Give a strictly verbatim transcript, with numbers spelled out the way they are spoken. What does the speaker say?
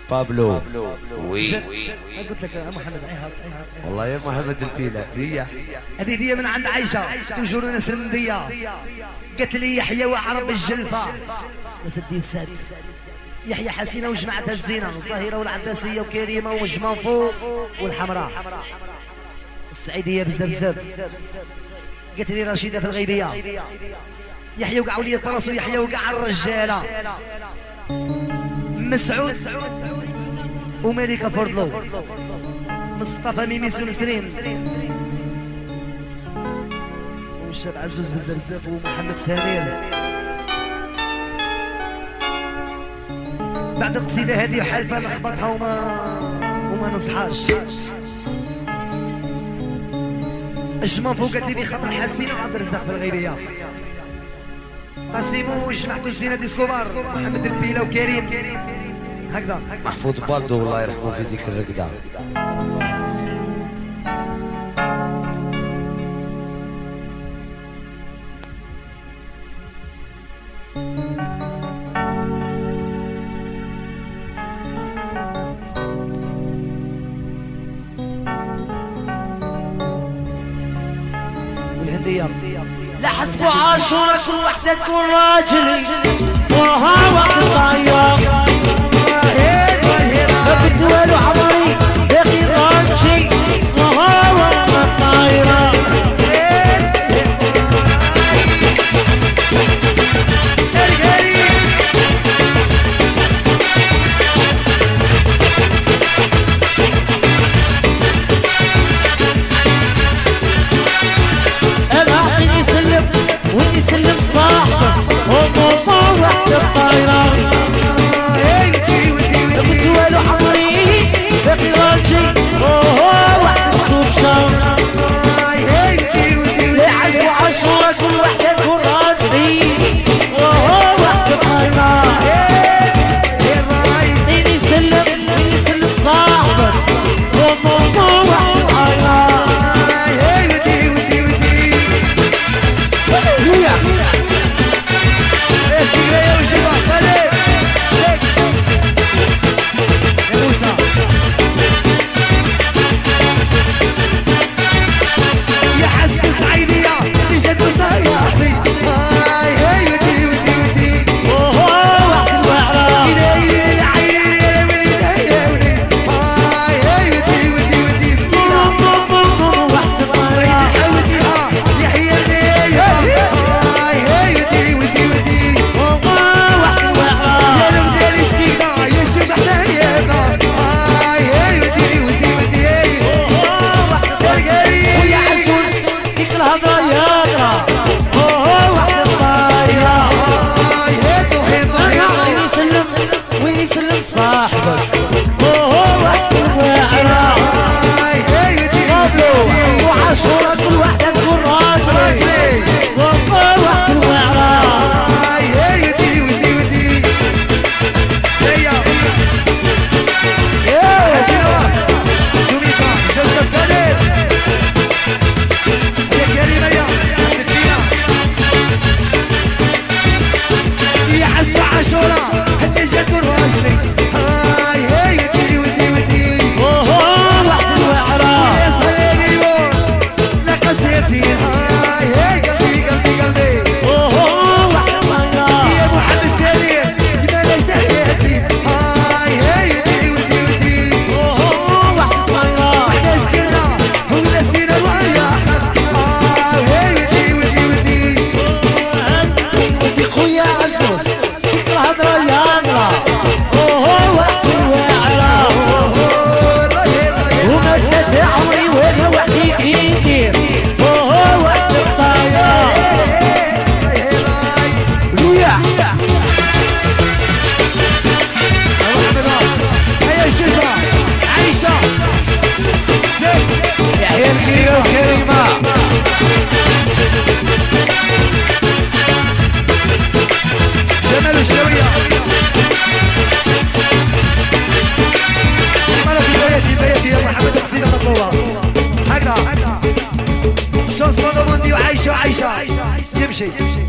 بابلو. وي قلت لك يا محمد عيها والله يا محمد الفيلة ريح. هذه هدية من عند عائشة توجور نفس المندية. قالت لي يحيى وعرب الجلفة يا سدي السات يحيى حسينة وجماعتها الزينة الظاهرة والعباسية وكريمة وجمانفو والحمراء السعيدية بزاف بزاف. قالت لي رشيدة في الغيبية يحيى وقع ولية براسو يحيى وقع الرجالة مسعود وملكة فردلو مصطفى ميمي سنسرين والشاب عزوز بزاف بزاف ومحمد سمير. بعد القصيدة هذه حالفة نخبطها وما وما نصحاش. الجمان فوق قالت لي بخاطر حسين وعبد الرزاق في الغيبية. قاسيمو وجمعتو زينة ديسكوبار محمد البيلة وكريم هكذا. محفوظ بالدو الله يرحمه في ديك الرقدة. والهندية لا حسبوا عاشورة كل وحدة تكون راجلي وها وقت الطيار ما كنت والو عمري باقي رانشي وها وقت الطيار. سلم صاحبك وموضوع وحد الطيران كنت والو عمري باقي راجي وهو وحد الصوف شام لعزو عاشورة كل وحدة تكون راجلي وهو وحد الطيران. ديني سلم ديني سلم صاحبك وموضوع وحد الطيران. يمشي